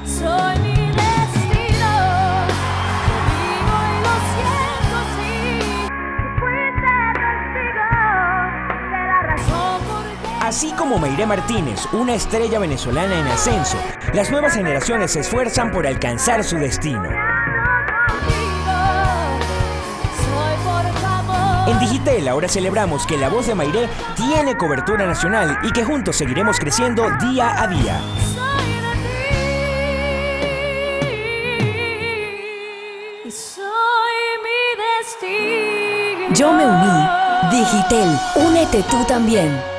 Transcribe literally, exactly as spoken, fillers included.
Soy mi destino, yo vivo y lo siento así. Fuiste testigo de la razón por qué. Así como Mayre Martínez, una estrella venezolana en ascenso, las nuevas generaciones se esfuerzan por alcanzar su destino. En Digitel ahora celebramos que la voz de Mayre tiene cobertura nacional y que juntos seguiremos creciendo día a día. Soy mi destino. Yo me uní. Digitel, únete tú también.